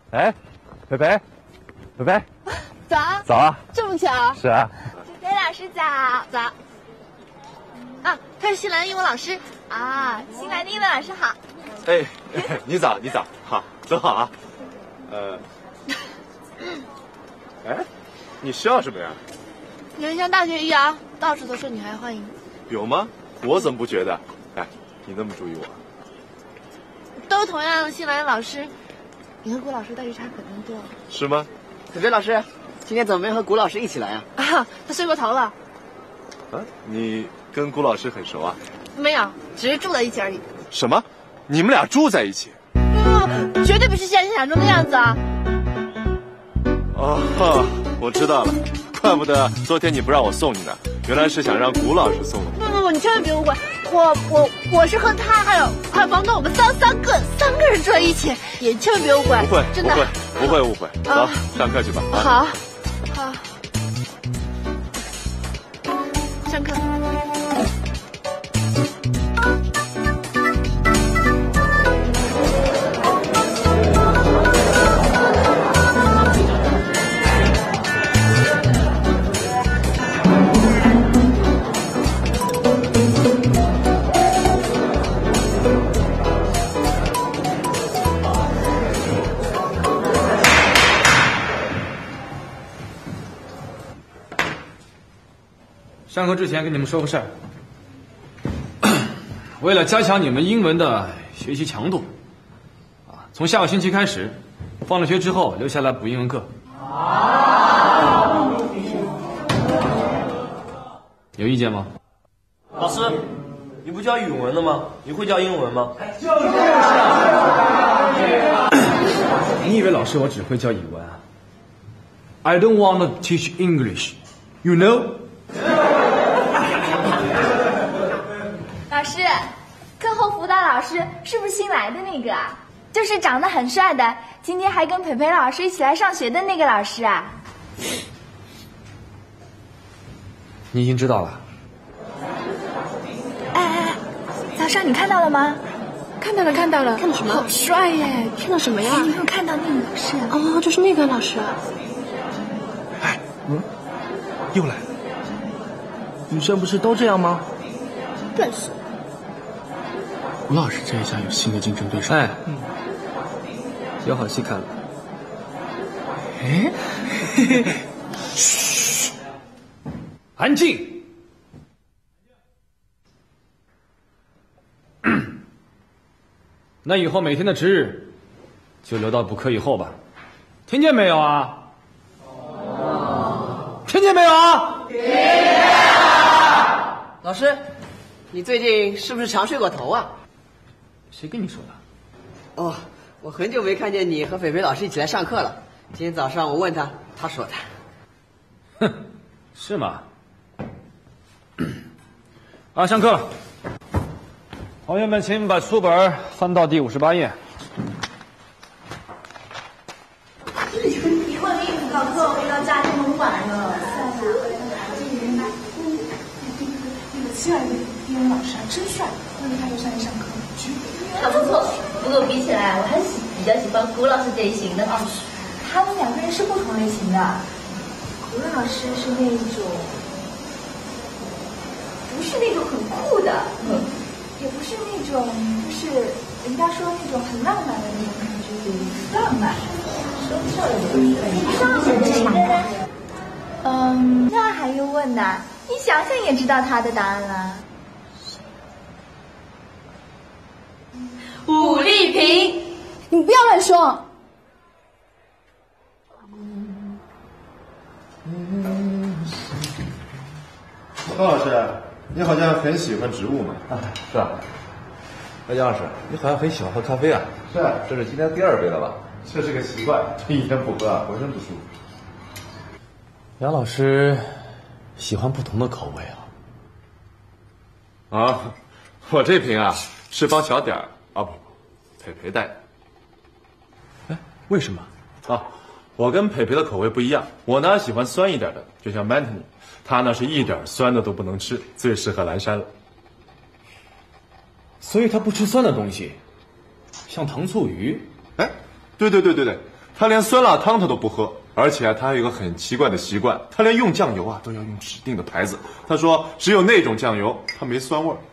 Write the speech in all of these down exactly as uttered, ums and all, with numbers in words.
哎，培培，培培， 早。 早啊！ 这么巧？ 是啊。 培培老师早早。啊，他是新来的英文老师啊，新来的英文老师好。 哎，你早，你早，好，走好啊。呃，哎，你笑什么呀？ 人像大学一样，到处都受女孩欢迎。 有吗？我怎么不觉得？哎，你那么注意我。 都同样新来的老师，你和谷老师待遇差可能多了。 是吗？ 培培老师，今天怎么没和谷老师一起来啊？ 啊，他睡过头了。 啊，你跟谷老师很熟啊？ 没有，只是住在一起而已。 什么？你们俩住在一起？ 不，绝对不是现实想中的样子啊！ 哦，我知道了，怪不得昨天你不让我送你呢，原来是想让谷老师送你。 不不不，你千万别误会，我我我是和他还有还有房东，我们三三个三个人住在一起，也千万别误会。 不会， 真的不会，不会误会。走， 啊、 上课去吧。 好，好，上课。 上课之前跟你们说个事儿，为了加强你们英文的学习强度，啊，从下个星期开始，放了学之后留下来补英文课。有意见吗？ 老师，你不教语文的吗？你会教英文吗？ 你以为老师我只会教语文啊 ？I don't want to teach English, you know? 老师，课后辅导老师是不是新来的那个啊？就是长得很帅的，今天还跟培培老师一起来上学的那个老师啊？ 你已经知道了。 哎哎哎，早上你看到了吗？ 看到了，看到了， 看到什么？ 好帅耶！看到什么呀？ 你没有看到那个老师？ 哦，就是那个老师。 哎，嗯，又来了。女生不是都这样吗？ 笨死。 谷老师这一下有新的竞争对手。 哎，嗯，有好戏看了。 哎， 嘘，安静。那以后每天的值日就留到补课以后吧，听见没有啊？哦，听见没有啊？听见。 老师，你最近是不是常睡过头啊？ 谁跟你说的？ 哦，我很久没看见你和斐斐老师一起来上课了。今天早上我问他，他说的。 哼，是吗？啊，上课了。同学们，请把书本翻到第五十八页。 你问你搞课回到家这么晚了。 那个七二的英文老师还真帅，问问他就上来上课。 他不错，不过比起来，我还喜比较喜欢谷老师这一型的。 他们两个人是不同类型的。谷老师是那种，不是那种很酷的，嗯，也不是那种就是人家说那种很浪漫的那种感觉，浪漫，说不上来，上来是哪个？嗯，那还用问呢？你想想也知道他的答案了。 武丽萍，你不要乱说。 高老师，你好像很喜欢植物嘛？ 啊，是啊。那杨老师，你好像很喜欢喝咖啡啊？ 是啊， 这是今天第二杯了吧？ 这是个习惯，一天不喝啊，浑身不舒服。 杨老师喜欢不同的口味啊。 啊，我这瓶啊是帮小点儿啊不，培培带的。 哎，为什么？ 啊，我跟培培的口味不一样，我呢喜欢酸一点的，就像 Mantini， 他呢是一点酸的都不能吃，最适合蓝山了。 所以他不吃酸的东西，像糖醋鱼。 哎，对对对对对， 他连酸辣汤他都不喝，而且啊，他还有一个很奇怪的习惯，他连用酱油啊都要用指定的牌子。他说只有那种酱油，它没酸味儿。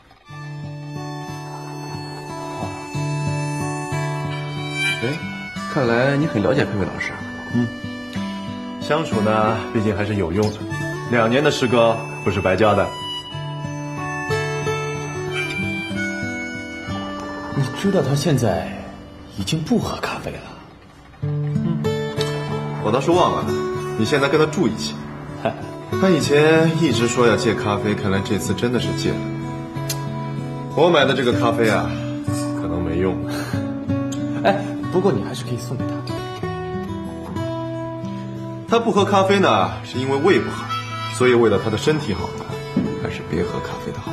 哎，看来你很了解佩佩老师。 嗯，相处呢，毕竟还是有用的。两年的师哥不是白教的。 你知道他现在已经不喝咖啡了。 嗯，我倒是忘了，你现在跟他住一起。他以前一直说要戒咖啡，看来这次真的是戒了。我买的这个咖啡啊，可能没用。 哎，不过你还是可以送给他。 他不喝咖啡呢，是因为胃不好，所以为了他的身体好呢，还是别喝咖啡的好。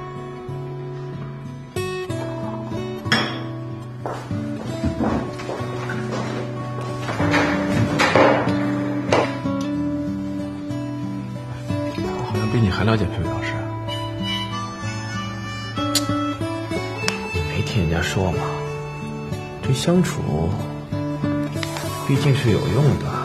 好像比你还了解佩佩老师。 没听人家说嘛，这相处毕竟是有用的。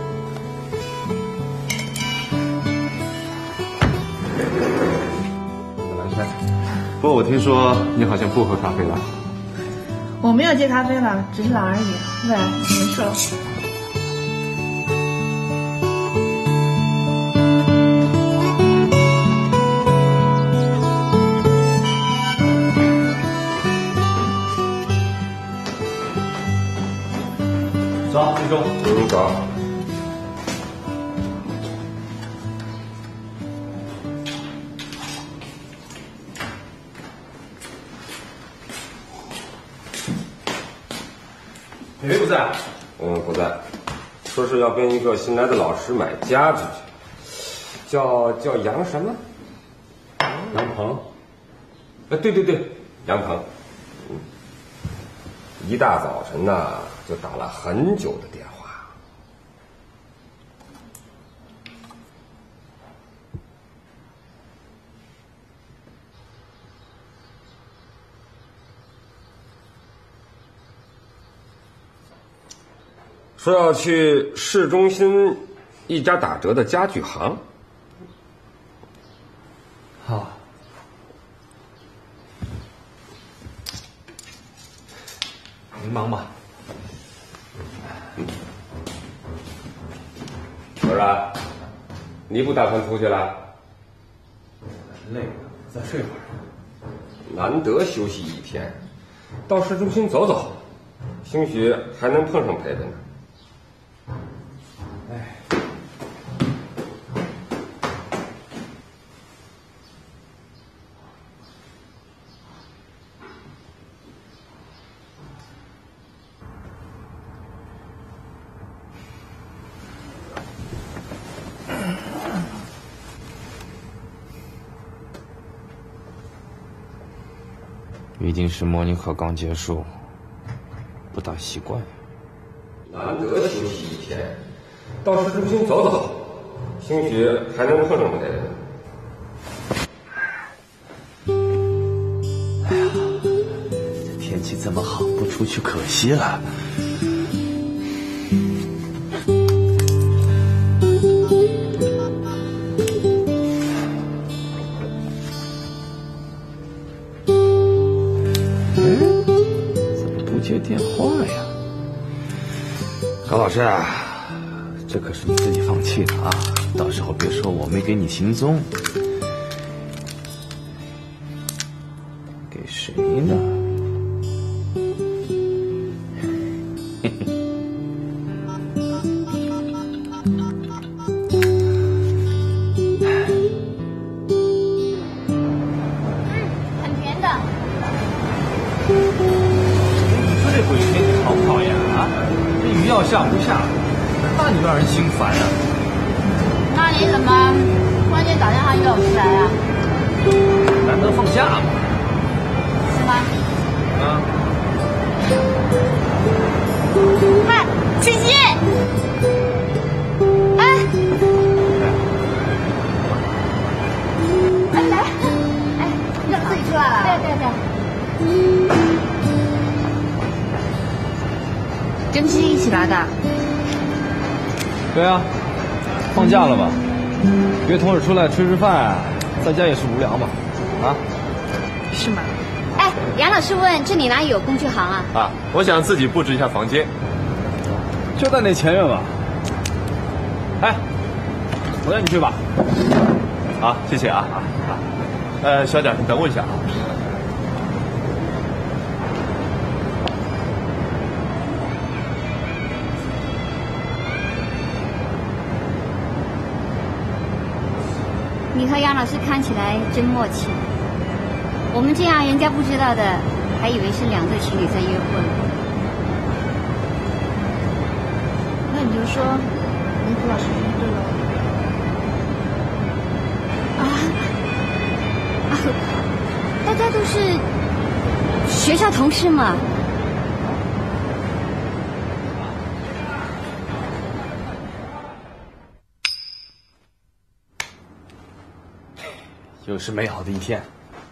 不过我听说你好像不喝咖啡了。 我没有戒咖啡了，只是懒而已。喂，没事了。 走，师兄。 嗯，走。 培培不在？ 嗯，不在，说是要跟一个新来的老师买家具去，叫叫杨什么？杨鹏。哎，对对对，杨鹏。嗯，一大早晨呢就打了很久的电话。说要去市中心一家打折的家具行。 好，您忙吧。 老然，你不打算出去了？ 累了，再睡会儿。 难得休息一天，到市中心走走，兴许还能碰上培培呢。 毕竟是模拟课刚结束，不大习惯。 难得休息一天，到市中心走走，兴许还能碰上培培呢。 哎呀，这天气这么好，不出去可惜了。接电话呀，高老师啊，这可是你自己放弃的啊！到时候别说我没给你行踪。给谁呢？嘿嘿。 很甜的。 这回天气好不好呀？啊，这雨要下不下，那你让人心烦啊！ 那你怎么突然间打电话约我出来啊？ 难得放假嘛。 是吗？ 啊。 嗨，七七！哎，哎来，哎，你自己出来了？对对对。 真是一起来的？ 对啊，放假了吧？约同事出来吃吃饭，在家也是无聊嘛，啊？ 是吗？哎，杨老师问这里哪里有工具行啊？ 啊，我想自己布置一下房间， 就在那前院吧。哎，我带你去吧。 好，谢谢啊啊啊！呃，小贾，你等我一下啊。 你和杨老师看起来真默契。我们这样人家不知道的，还以为是两对情侣在约会。 那你就说你和老师约会了。 啊啊！大家都是学校同事嘛。 又是美好的一天。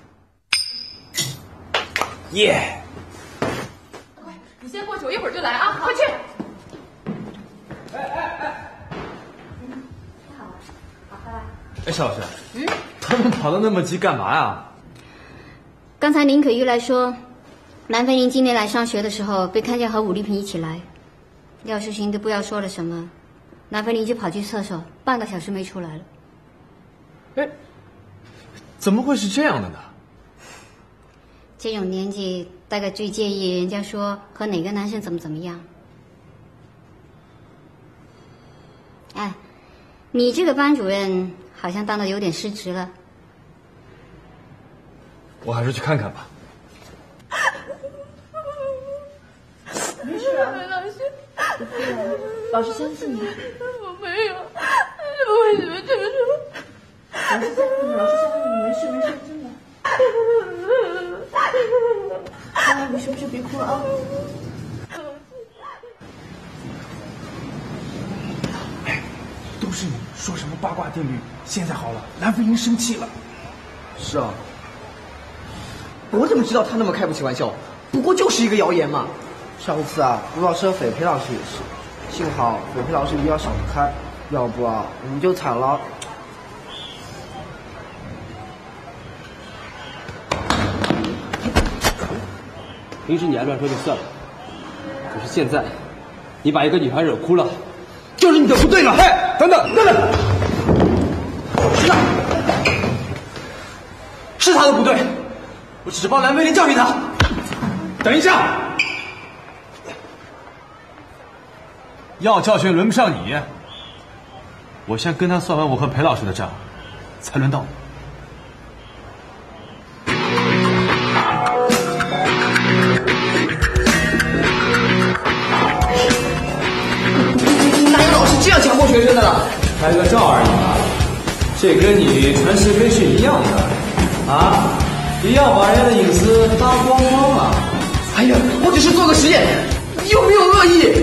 耶！ 快，你先过去，我一会儿就来啊！快去！ 哎哎哎！哎，邵老师，嗯，他们跑得那么急干嘛呀？ 刚才林可玉来说，南飞林今天来上学的时候被看见和武丽萍一起来，廖世新都不知道说了什么，南飞林就跑去厕所，半个小时没出来了。 哎，怎么会是这样的呢？ 这种年纪大概最介意人家说和哪个男生怎么怎么样。哎，你这个班主任好像当的有点失职了。 我还是去看看吧。 没事啊，老师，老师相信你。 我没有，为什么这么说？ 老师相信你，老师相信你，没事没事，真的。啊，你是不是别哭了啊？ 哎，都是你说什么八卦定律，现在好了，蓝飞鹰生气了。 是啊，我怎么知道他那么开不起玩笑？不过就是一个谣言嘛。 上次啊，吴老师和斐培老师也是，幸好斐培老师比较想得开，要不啊，我们就惨了。 平时你爱乱说就算了，可是现在，你把一个女孩惹哭了，就是你的不对了。哎，等等等等，是他，是他的不对，我只是帮蓝飞林教训他。 等一下，要教训轮不上你，我先跟他算完我和裴老师的账，才轮到你。 这样强迫学生的了？ 拍个照而已嘛，这跟你传是非是一样的啊，一样把人家的隐私扒光光啊！ 哎呀，我只是做个实验，有没有恶意？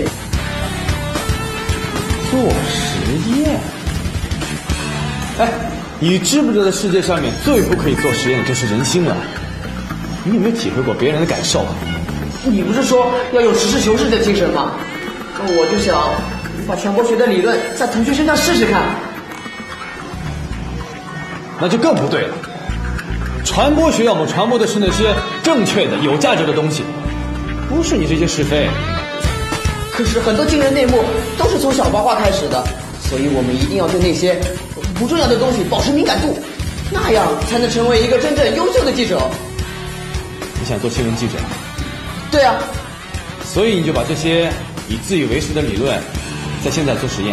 做实验？哎，你知不知道世界上面最不可以做实验的就是人心了？你有没有体会过别人的感受啊？ 你不是说要有实事求是的精神吗？那我就想把传播学的理论在同学身上试试看。 那就更不对了。传播学要么传播的是那些正确的、有价值的东西，不是你这些是非。 可是很多惊人内幕都是从小八卦开始的，所以我们一定要对那些不重要的东西保持敏感度，那样才能成为一个真正优秀的记者。 你想做新闻记者？ 对啊。 所以你就把这些以自以为是的理论在现在做实验。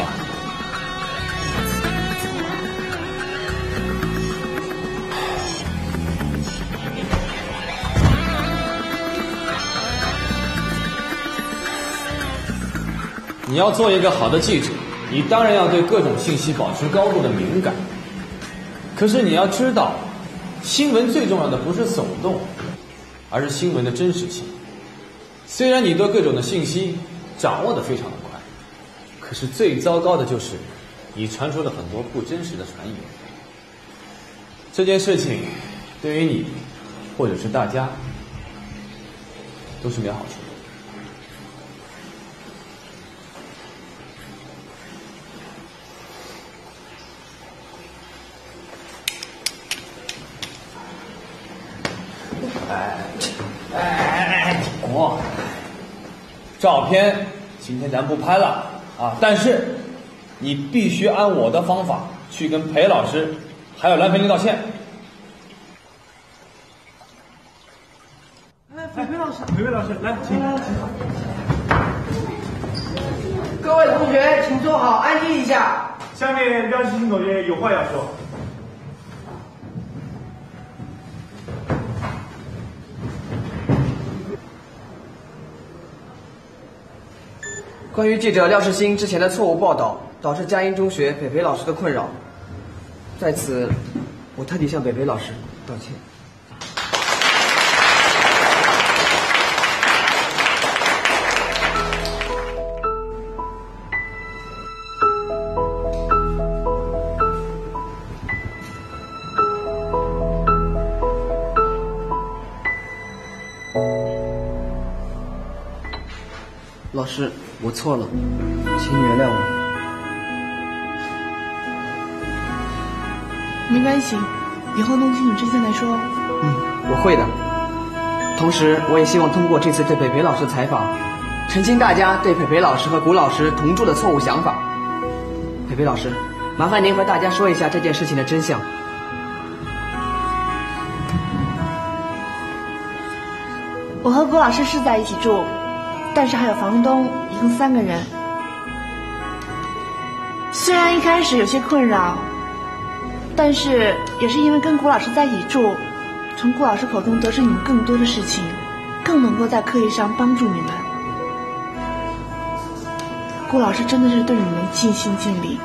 你要做一个好的记者，你当然要对各种信息保持高度的敏感。可是你要知道，新闻最重要的不是耸动，而是新闻的真实性。虽然你对各种的信息掌握的非常的快，可是最糟糕的就是你传出了很多不真实的传言。这件事情对于你或者是大家都是没有好处的。 照片今天咱不拍了啊，但是你必须按我的方法去跟裴老师还有蓝培林道歉。 来，裴裴老师，裴裴老师，来，请。 各位同学，请坐好，安静一下。 下面廖世新同学有话要说。 关于记者廖世新之前的错误报道，导致嘉音中学北裴老师的困扰，在此，我特地向北裴老师道歉。老师，我错了，请你原谅我。 没关系，以后弄清楚真相再说。 嗯，我会的。同时，我也希望通过这次对北裴老师的采访，澄清大家对北裴老师和古老师同住的错误想法。北裴老师，麻烦您和大家说一下这件事情的真相。 我和古老师是在一起住，但是还有房东，一共三个人。虽然一开始有些困扰，但是也是因为跟古老师在一起住，从顾老师口中得知你们更多的事情，更能够在课业上帮助你们。顾老师真的是对你们尽心尽力。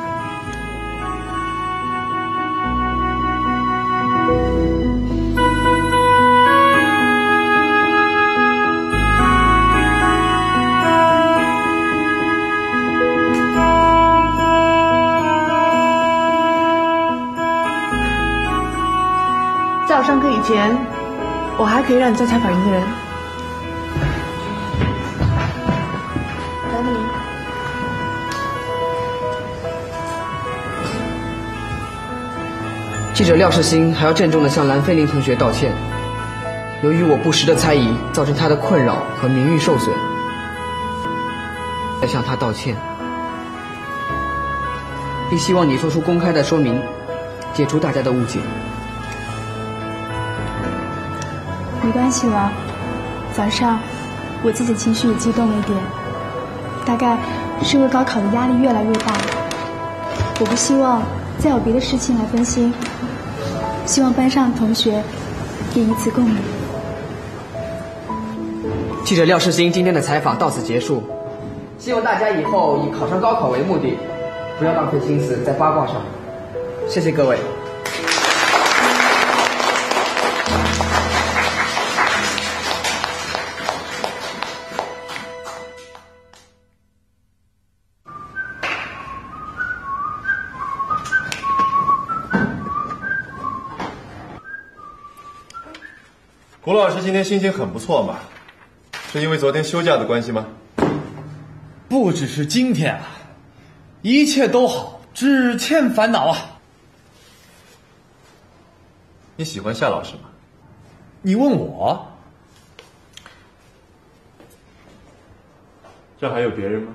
在我上课以前，我还可以让你再采访一个人。蓝培林， 记者廖世新还要郑重地向蓝菲林同学道歉，由于我不实的猜疑，造成他的困扰和名誉受损，再向他道歉，并希望你做出公开的说明，解除大家的误解。 没关系了，早上我自己情绪也激动了一点，大概是因为高考的压力越来越大，我不希望再有别的事情来分心，希望班上的同学也以此共勉。 记者廖世新今天的采访到此结束，希望大家以后以考上高考为目的，不要浪费心思在八卦上。谢谢各位。 古老师今天心情很不错嘛，是因为昨天休假的关系吗？ 不只是今天啊，一切都好，只欠烦恼啊。 你喜欢夏老师吗？ 你问我？ 这还有别人吗？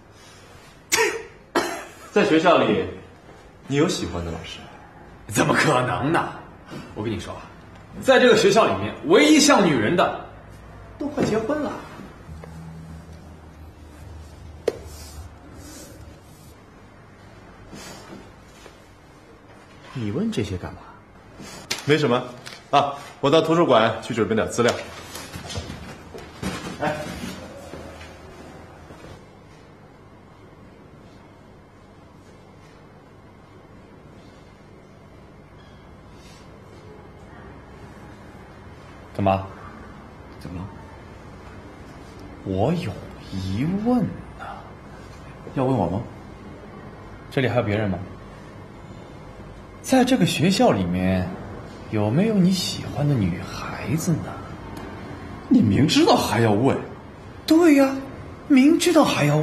在学校里，你有喜欢的老师？ 怎么可能呢？我跟你说啊，在这个学校里面，唯一像女人的，都快结婚了。 你问这些干嘛？没什么啊，我到图书馆去准备点资料。哎， 干嘛？ 怎么了？ 我有疑问呢。 要问我吗？ 这里还有别人吗？在这个学校里面，有没有你喜欢的女孩子呢？ 你明知道还要问？ 对呀，明知道还要问。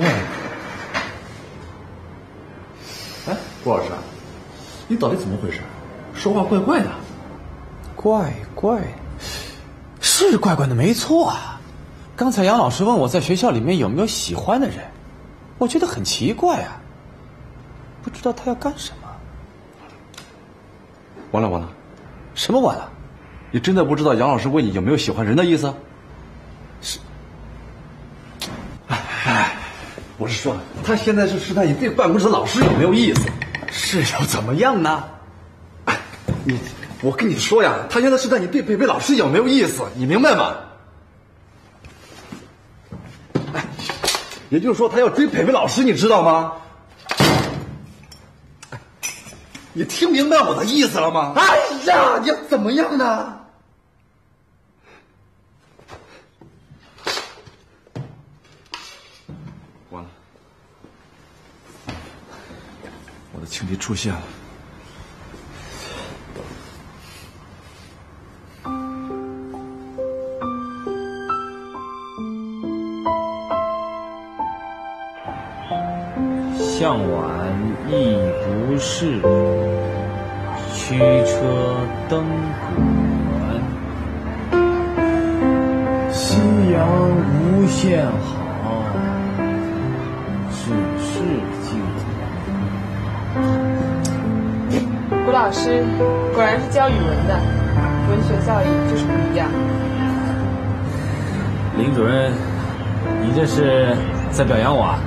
哎，顾老师，你到底怎么回事？说话怪怪的。 怪怪的，是怪怪的，没错啊。 刚才杨老师问我在学校里面有没有喜欢的人，我觉得很奇怪啊，不知道他要干什么。 完了完了， 什么完了？ 你真的不知道杨老师问你有没有喜欢人的意思？ 是。 哎，我是说，他现在是试探你对办公室的老师有没有意思。 是又怎么样呢？ 哎，你，我跟你说呀，他现在试探你对培培老师有没有意思，你明白吗？哎，也就是说，他要追培培老师，你知道吗？哎，你听明白我的意思了吗？哎呀，你要怎么样呢？完了，我的情敌出现了。 向晚意不适，驱车登古原。夕阳无限好，只是镜头。 谷老师果然是教语文的，文学造诣就是不一样。 林主任，你这是在表扬我啊？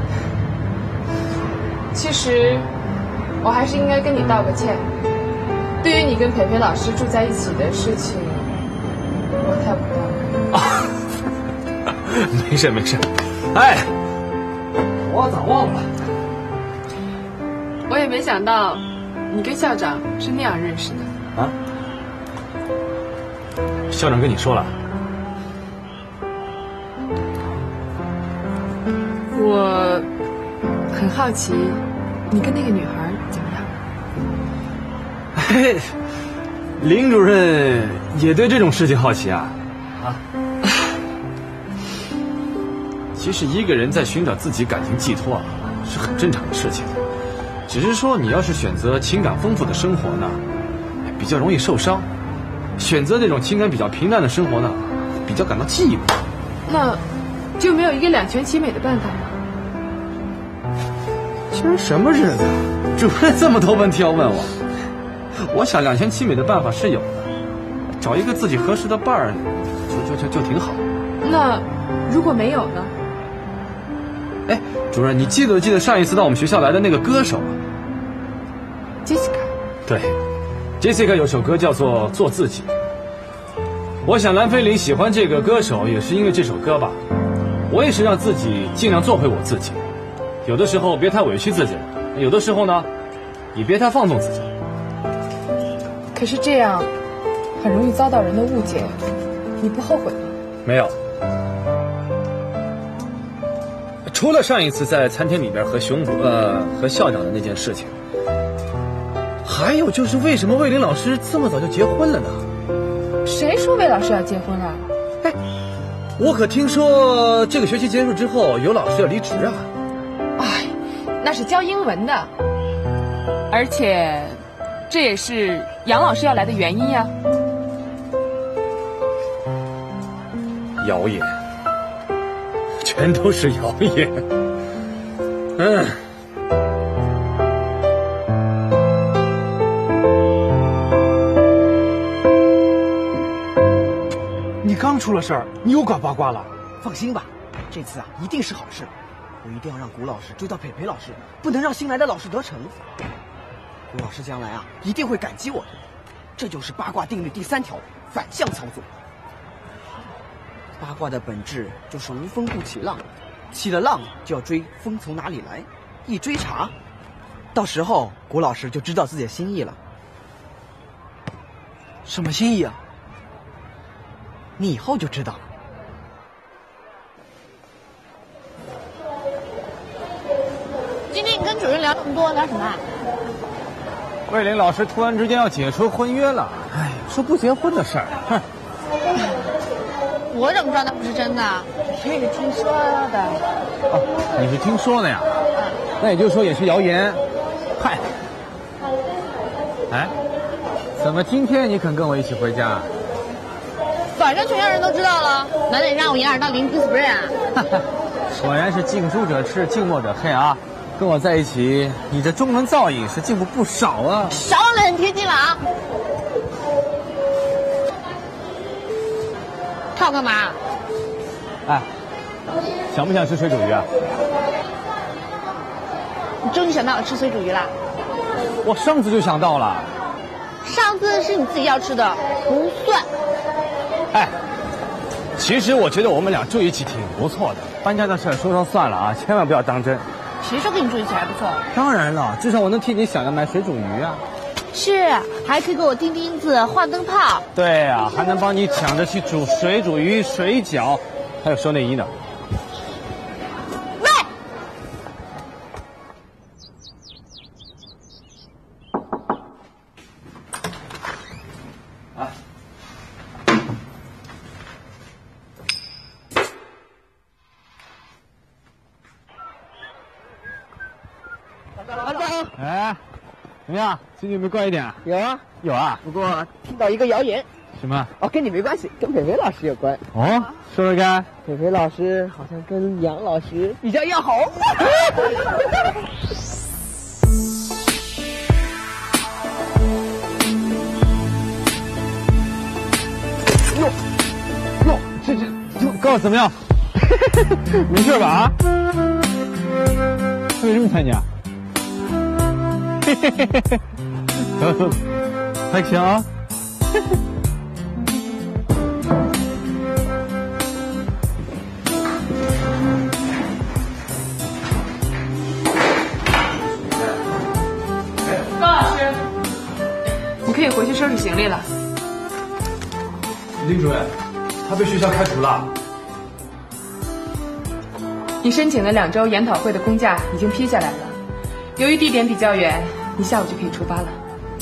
其实，我还是应该跟你道个歉。对于你跟培培老师住在一起的事情，我太不当了。 啊，没事没事。哎，我早忘了。 我也没想到，你跟校长是那样认识的。 啊？校长跟你说了？ 我很好奇。你跟那个女孩怎么样？ 嘿，林主任也对这种事情好奇啊？啊？其实一个人在寻找自己感情寄托啊，是很正常的事情。只是说你要是选择情感丰富的生活呢，比较容易受伤；选择这种情感比较平淡的生活呢，比较感到寂寞。 那就没有一个两全其美的办法吗？ 今儿什么日子？主任这么多问题要问我。我想两全其美的办法是有的，找一个自己合适的伴儿，就就就就挺好。 那如果没有呢？ 哎，主任，你记得记得上一次到我们学校来的那个歌手啊 ？Jessica。 对 ，Jessica 有首歌叫做《做自己》。我想蓝菲林喜欢这个歌手也是因为这首歌吧。我也是让自己尽量做回我自己。有的时候别太委屈自己了，有的时候呢，也别太放纵自己。 可是这样，很容易遭到人的误解，你不后悔吗？ 没有，除了上一次在餐厅里边和熊呃和校长的那件事情，还有就是为什么魏林老师这么早就结婚了呢？ 谁说魏老师要结婚了？ 哎，我可听说这个学期结束之后，有老师要离职啊。 哎，那是教英文的，而且这也是杨老师要来的原因呀。 谣言，全都是谣言。嗯。 你刚出了事儿，你又搞八卦了？ 放心吧，这次啊一定是好事。我一定要让谷老师追到培培老师，不能让新来的老师得逞。谷老师将来啊一定会感激我的，这就是八卦定律第三条，反向操作。八卦的本质就是无风不起浪，起了浪就要追风从哪里来，一追查，到时候谷老师就知道自己的心意了。 什么心意啊？ 你以后就知道了。 今天你跟主任聊那么多，聊什么啊？ 魏林老师突然之间要解除婚约了，哎，说不结婚的事儿，哼。 我怎么知道那不是真的？ 我也是听说的。 哦，你是听说的呀？那也就是说也是谣言。嗨，哎，怎么今天你肯跟我一起回家？ 反晚上全校人都知道了，难得让我掩耳盗铃 ，Prince Brain 啊！ 果然是近朱者赤，近墨者黑啊！跟我在一起，你这中文造诣是进步不少啊！ 少冷贴近了啊！看我干嘛？ 哎，想不想吃水煮鱼啊？ 你终于想到我吃水煮鱼了？ 我上次就想到了。 上次是你自己要吃的，不算。 哎，其实我觉得我们俩住一起挺不错的。搬家的事说说算了啊，千万不要当真。 谁说跟你住一起还不错？ 当然了，至少我能替你想着买水煮鱼啊。 是，还可以给我钉钉子、换灯泡。 对啊，还能帮你抢着去煮水煮鱼、水饺，还有收内衣呢。 喂！ 啊！哎，怎么样？心情有没有怪一点？ 有啊， 有啊。 不过听到一个谣言。 什么？ 哦，跟你没关系，跟培培老师有关。 哦，说说看。 培培老师好像跟杨老师比较要好。 哟哟，这这这告诉怎么样？没事吧？啊？他为什么参加？嘿嘿嘿嘿嘿，还行啊。 高老师，你可以回去收拾行李了。 林主任，他被学校开除了。 你申请了两周研讨会的公假已经批下来了，由于地点比较远，你下午就可以出发了。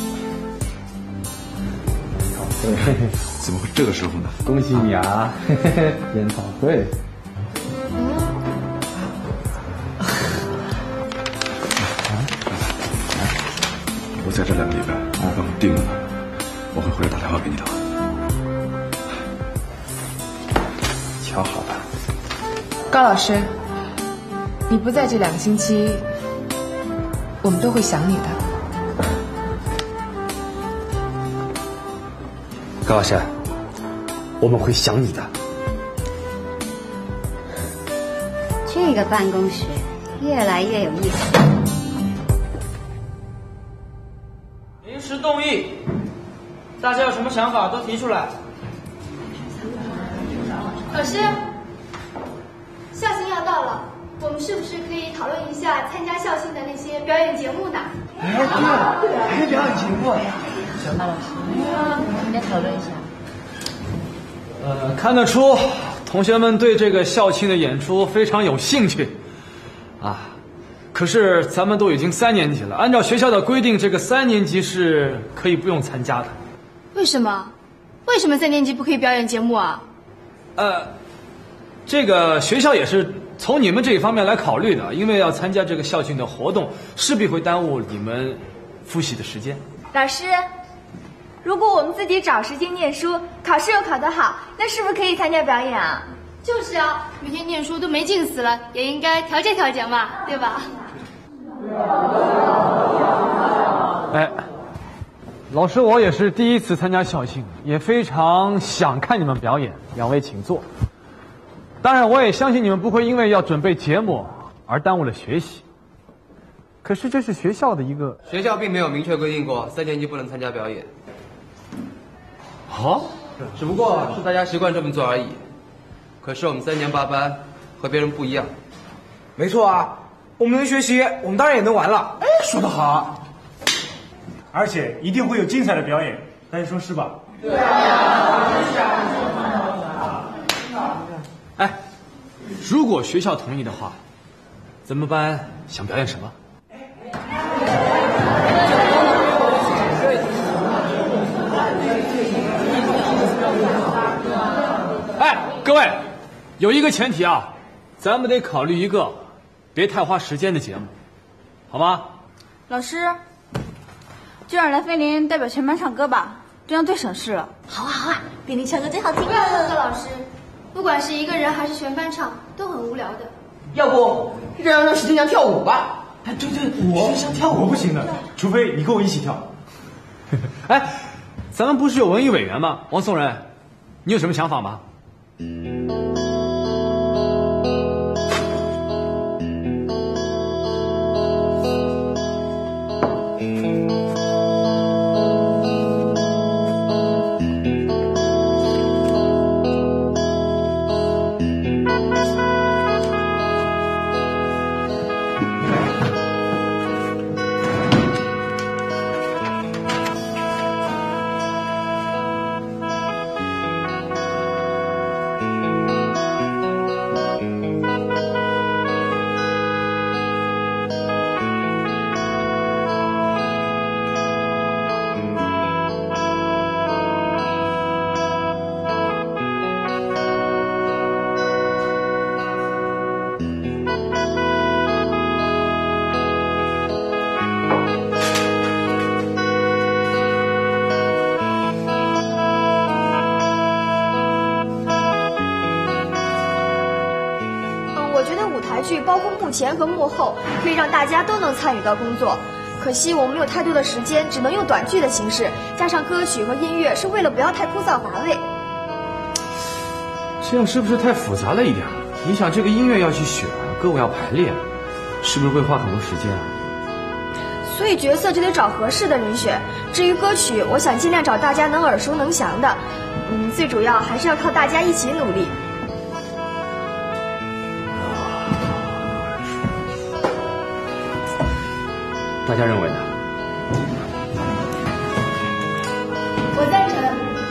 怎么会这个时候呢？ 恭喜你啊！研讨会。 我在这两个礼拜，帮我定了，我会回来打电话给你的。瞧好了。 高老师，你不在这两个星期，我们都会想你的。 高老师，我们会想你的。 这个办公室越来越有意思。 临时动议，大家有什么想法都提出来。 老师，校庆要到了，我们是不是可以讨论一下参加校庆的那些表演节目呢？ 哎，对了，还有表演节目呀！ 小马老师，我们来讨论一下。 呃，看得出同学们对这个校庆的演出非常有兴趣，啊，可是咱们都已经三年级了，按照学校的规定，这个三年级是可以不用参加的。 为什么？为什么三年级不可以表演节目啊？ 呃，这个学校也是从你们这一方面来考虑的，因为要参加这个校庆的活动，势必会耽误你们复习的时间。 老师，如果我们自己找时间念书，考试又考得好，那是不是可以参加表演啊？ 就是啊，每天念书都没劲死了，也应该调节调节嘛，对吧？ 哎，老师，我也是第一次参加校庆，也非常想看你们表演，两位请坐。当然，我也相信你们不会因为要准备节目而耽误了学习。可是这是学校的一个， 学校并没有明确规定过三年级不能参加表演。 好， 只不过是大家习惯这么做而已。可是我们三年八班和别人不一样。 没错啊，我们能学习，我们当然也能玩了。哎，说得好。 而且一定会有精彩的表演，大家说是吧？ 对啊。 哎，如果学校同意的话，咱们班想表演什么？哎，各位，有一个前提啊，咱们得考虑一个别太花时间的节目，好吗？ 老师，就让蓝菲林代表全班唱歌吧。 这样最省事了。 好啊好啊，比你唱歌最好听。 不要了，葛老师，不管是一个人还是全班唱，都很无聊的。 要不让让石天祥跳舞吧？ 哎，对对，我想跳舞，我不行的，除非你跟我一起跳。 哎，咱们不是有文艺委员吗？王松仁，你有什么想法吗？ 包括幕前和幕后，可以让大家都能参与到工作。可惜我们没有太多的时间，只能用短剧的形式，加上歌曲和音乐，是为了不要太枯燥乏味。 这样是不是太复杂了一点？你想，这个音乐要去选，歌舞要排练，是不是会花很多时间啊？ 所以角色就得找合适的人选。至于歌曲，我想尽量找大家能耳熟能详的。嗯，最主要还是要靠大家一起努力。 大家认为呢？ 我赞成。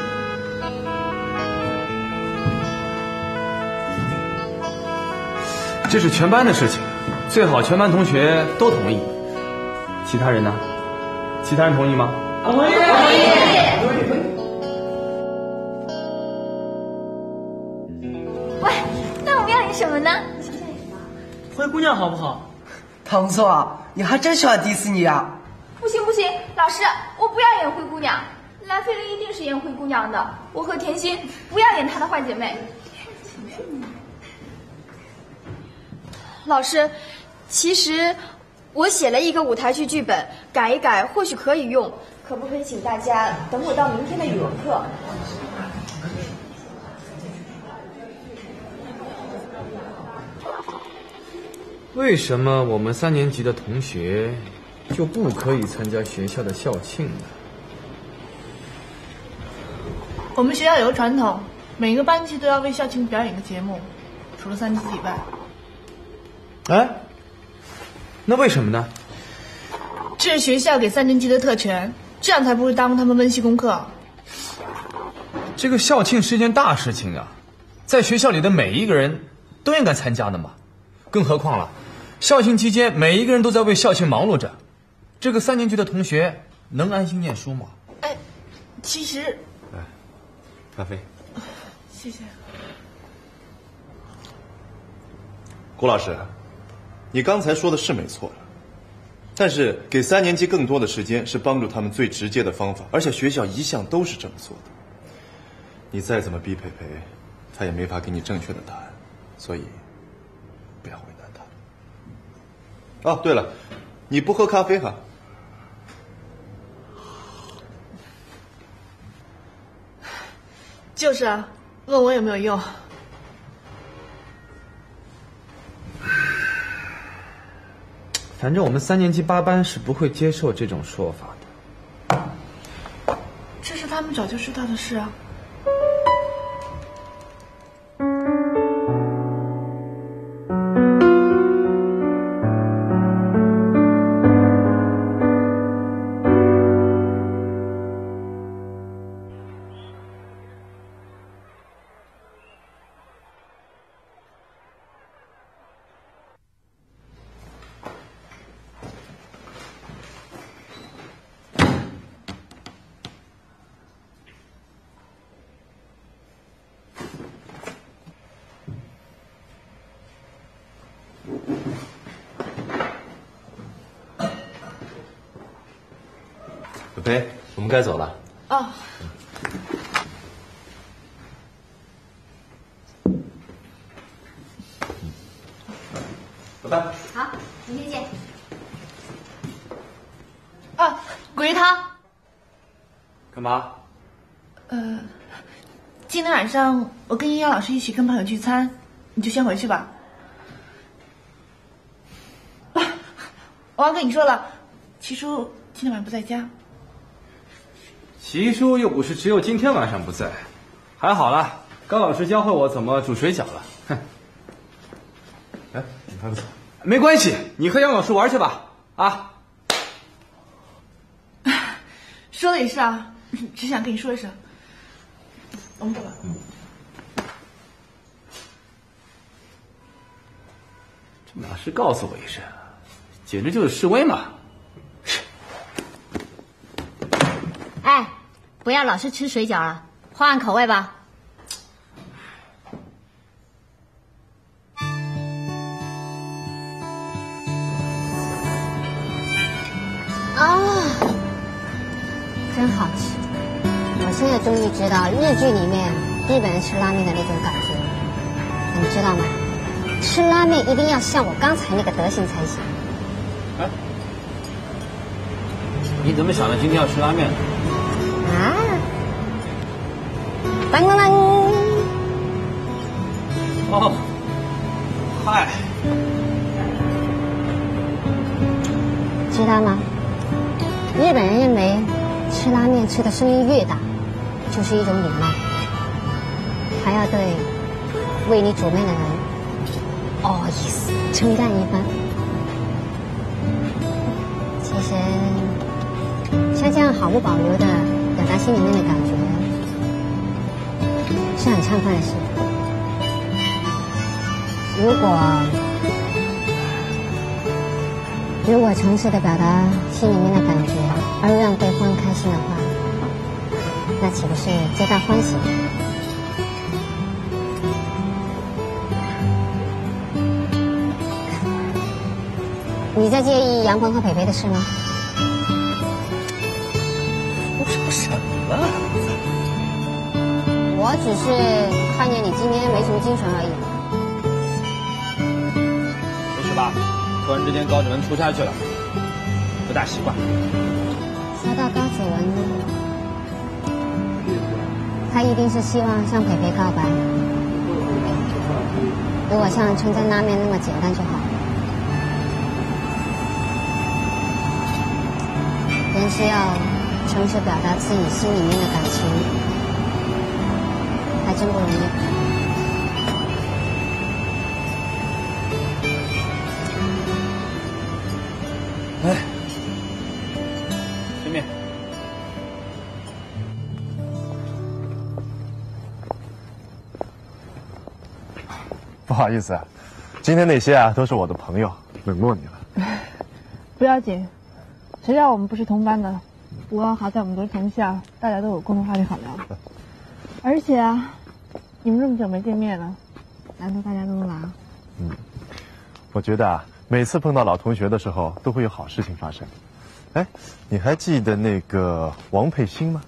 这是全班的事情，最好全班同学都同意。其他人呢？其他人同意吗？ 同意。喂，那我们要演什么呢？你想想演什么？ 灰姑娘好不好？ 唐宋，你还真喜欢迪士尼啊？ 不行不行，老师，我不要演灰姑娘，蓝菲琳一定是演灰姑娘的。我和甜心不要演她的坏姐妹。老师，其实我写了一个舞台剧剧本，改一改或许可以用，可不可以请大家等我到明天的语文课？ 为什么我们三年级的同学就不可以参加学校的校庆呢？ 我们学校有个传统，每个班级都要为校庆表演个节目，除了三年级以外。 哎，那为什么呢？ 这是学校给三年级的特权，这样才不会耽误他们温习功课。 这个校庆是件大事情啊，在学校里的每一个人都应该参加的嘛。更何况了，校庆期间每一个人都在为校庆忙碌着，这个三年级的同学能安心念书吗？ 哎，其实， 来，咖啡。 谢谢。 郭老师，你刚才说的是没错的，但是给三年级更多的时间是帮助他们最直接的方法，而且学校一向都是这么做的。你再怎么逼培培，他也没法给你正确的答案，所以不要为难他。哦，对了，你不喝咖啡哈？ 就是啊，问我有没有用。 反正我们三年级八班是不会接受这种说法的。 这是他们早就知道的事啊。 培培，我们该走了。 啊， 哦。 拜拜。 好，明天见。 啊，鬼鱼汤。 干嘛？ 呃，今天晚上我跟阴阳老师一起跟朋友聚餐，你就先回去吧。啊，我忘跟你说了，齐叔今天晚上不在家。 齐叔又不是只有今天晚上不在，还好啦，高老师教会我怎么煮水饺了。哼。 哎，你看走。 没关系，你和杨老师玩去吧。啊。 说的也是啊，只想跟你说一声。我们走吧。 嗯。这哪是告诉我一声，简直就是示威嘛！ 哎，不要老是吃水饺了，换换口味吧。啊，真好吃！我现在终于知道日剧里面日本人吃拉面的那种感觉了，你知道吗？吃拉面一定要像我刚才那个德行才行。 哎，你怎么想的今天要吃拉面？ 啊！当当当！ 哦，嗨， 知道吗？日本人认为吃拉面吃的声音越大，就是一种礼貌，还要对为你煮面的人哦意思称赞一番。其实像这样毫不保留的表达心里面的感觉，是很畅快的事。如果如果诚实的表达心里面的感觉，而让对方开心的话，那岂不是皆大欢喜？你在介意杨鹏和培培的事吗？ 我说什么？ 我只是看见你今天没什么精神而已。 没事吧？突然之间高子文出差去了，不大习惯。 说到高子文，他一定是希望向培培告白。如果像称赞拉面那么简单就好。人是要诚实表达自己心里面的感情，还真不容易。 哎，吃面。 不好意思啊，今天那些啊都是我的朋友，冷落你了。 不要紧，谁叫我们不是同班的？不过好在我们都是同校，大家都有共同话题好聊。而且啊，你们这么久没见面了，难得大家都能来啊。 嗯，我觉得啊，每次碰到老同学的时候，都会有好事情发生。哎，你还记得那个王佩欣吗？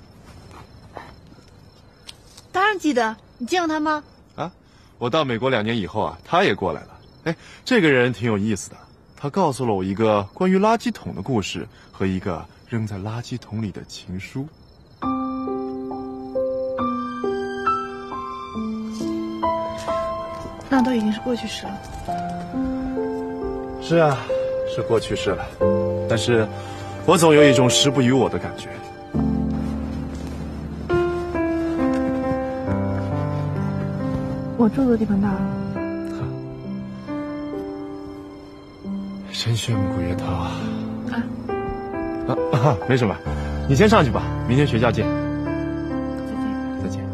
当然记得，你见过他吗？ 啊，我到美国两年以后啊，他也过来了。哎，这个人挺有意思的，他告诉了我一个关于垃圾桶的故事和一个扔在垃圾桶里的情书。 那都已经是过去式了。 是啊，是过去式了，但是我总有一种时不与我的感觉。 我住的地方大了。 神仙古月涛啊！啊啊，没什么，你先上去吧，明天学校见。再见。再见。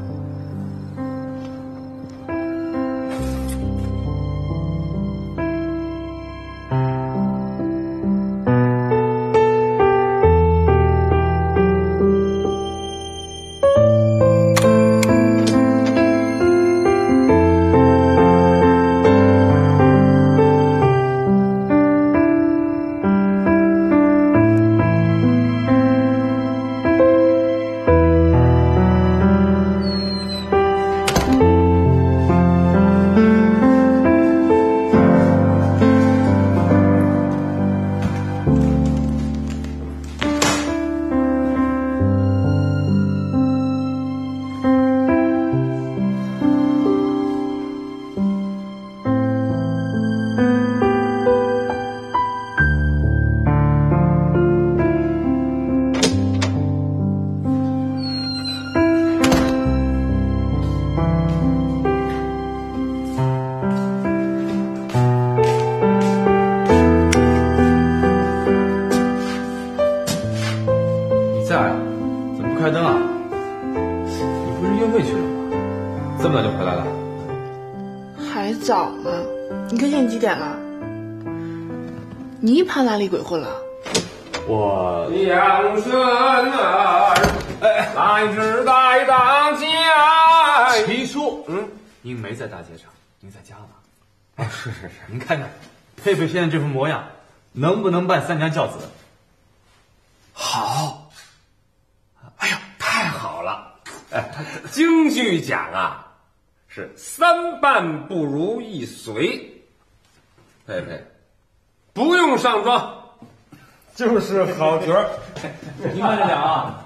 几点了？你一旁哪里鬼混了？ 我养生儿，来至大大街。 齐叔，嗯，您没在大街上，您在家呢。 啊，是是是， 您看看，佩佩现在这副模样，能不能办三娘教子？ 好。哎呦，太好了！哎，京剧讲啊，是三半不如一随。佩佩，不用上妆，就是好角儿。 您慢着点啊。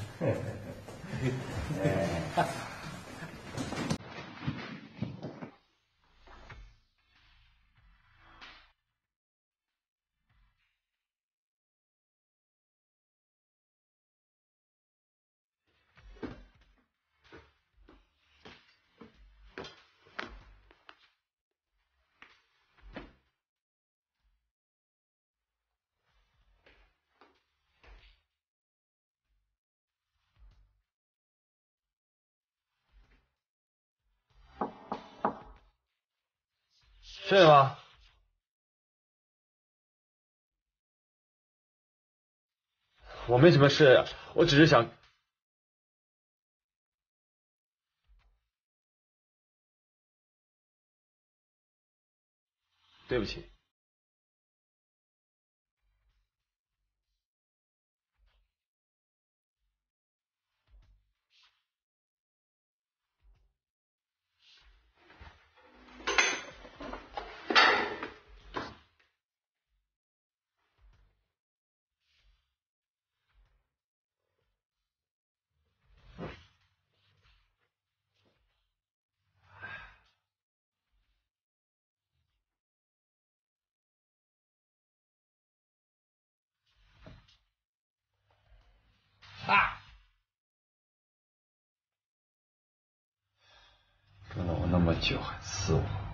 睡了吗？我没什么事，我只是想……对不起。啊！跟了我那么久还刺我。